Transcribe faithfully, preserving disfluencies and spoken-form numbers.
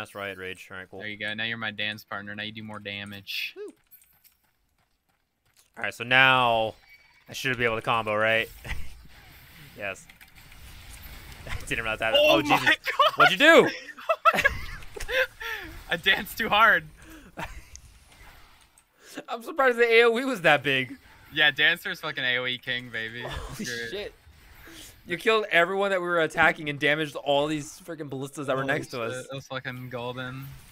That's right, Rage. All right, cool. There you go. Now you're my dance partner. Now you do more damage. Woo. All right, so now I should be able to combo, right? Yes. I didn't realize that. Oh, Oh, my Jesus. God. What'd you do? I danced too hard. I'm surprised the A O E was that big. Yeah, Dancer's fucking A O E king, baby. Holy Great. shit. You killed everyone that we were attacking and damaged all these freaking ballistas that were Holy next to shit, us. That was fucking golden.